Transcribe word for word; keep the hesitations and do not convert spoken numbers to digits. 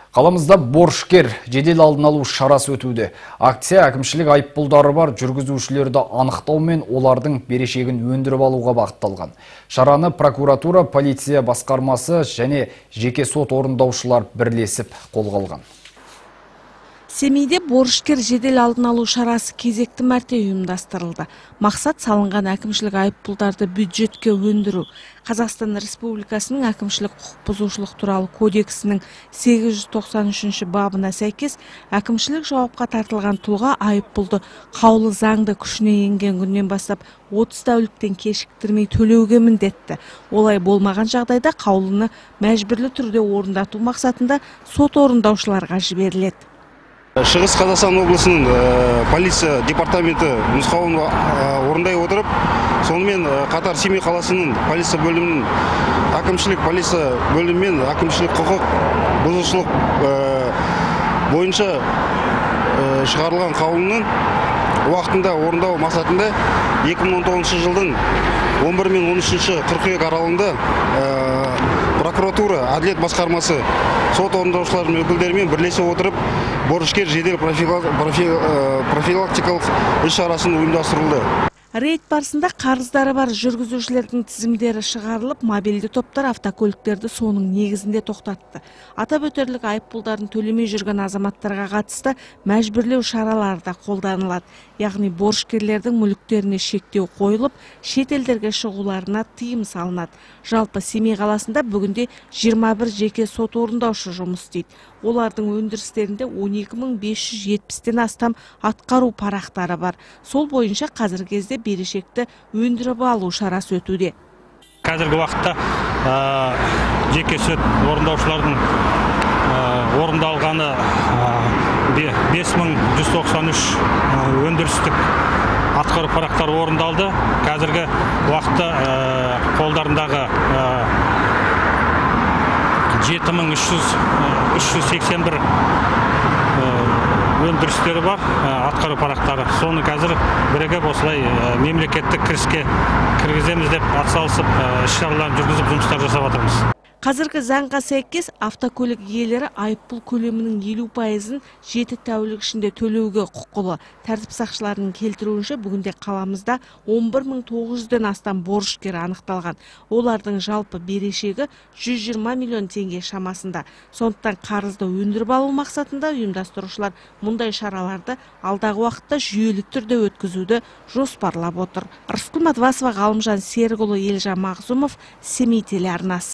Қаламызда борышкер жедел алдын алу шарасы өтуде. Акция әкімшілік айыппұлдары бар жүргізушілерді анықтау мен олардың берешегін өндіріп алуға бағытталған. Шараны прокуратура, полиция басқармасы және жеке сот орындаушылар бірлесіп қолға алған. Семейде борышкер жедел алдын алу шарасы кезекті мәрте ұйымдастырылды. Мақсат салынған әкімшілік айыппұлдарды бюджетке өндіру. Қазақстан Республикасының әкімшілік құқық бұзушылық туралы кодексінің сегіз жүз тоқсан үшінші бабына сәйкес әкімшілік жауапқа тартылған тұлға айыппұлды қаулы заңды күшіне енген күннен бастап отыз тәуліктен кешіктірмей төлеуге міндетті. Олай болмаған жағдайда қаулыны мәжбүрлі түрде орындату мақсатында сот орындаушыларға жіберіледі. Шығыс Қазақстан облысының полиция департаменті нұсқауын орындай отырып, сонымен қатар Семей қаласының полиция бөлімінің әкімшілік полиция бөлімімен әкімшілік құқық бұзушылық бойынша шығарылған қаулының уақытында орындау мақсатында екі мың он тоғызыншы жылдың он бірі мен он үшінші қыркүйек аралығында прокуратура, әділет басқармасы, сот орындаушыларының өкілдерімен бірлесе отырып, борышкер жедел профилактикалық іс-шарасын ұйымдастырылды. Рейд барысында қарыздары бар жүргізушілердің тізімдері шығарылып, мобильді топтар автокөліктерді соның негізінде тоқтатты. Атап өтерлік айыппұлдарын төлемей жүрген азаматтарға қатысты мәжбүрлеу шаралары да қолданылады. Яғни борышкерлердің мүліктеріне шектеу қойылып, шет елдерге шығуларына тыйым салынады. Жалпы Семей қаласында бүгінде жиырма бір жеке сот орындаушы жұмыс істейді. Олардың өндірістерінде он екі мың бес жүз жетпістен астам атқару парақтары бар. Сол бойынша қазіргі кезде берешекті өндіріп алу шарасы өтуде. Қазіргі уақытта жеке сот орындаушылардың орындалғаны бес мың жүз тоқсан үш өндірістік атқару парақтары орындалды. Қазіргі уақытта қолдарындағы жеті мың үш жүз сексен бір өндірістері бар, атқару парақтары. Соны қазір бірігіп осылай мемлекеттік кіріске кіргіземіз деп атсалысып, іс-шараларын жүргізіп жұмыстар жасап жатырмыз. Қазіргі заңға сәйкес автокөлік иелері айыппұл көлемінің елу пайызын жеті тәулік ішінде төлеуге құқылы. Тәртіп сақшыларының келтіруінше бүгінде қаламызда он бір мың тоғыз жүзден астам борышкер анықталған. Олардың жалпы берешегі жүз жиырма миллион теңге шамасында. Сондықтан қарызды өндіріп алу мақсатында ұйымдастырушылар мұндай шараларды алдағы уақытта жүйелі түрде өткізуді жоспарлап отыр. Рыскүл Матвасова, Ғалымжан Серікұлы, Елжан Мағзумов, Семей телеарнасы.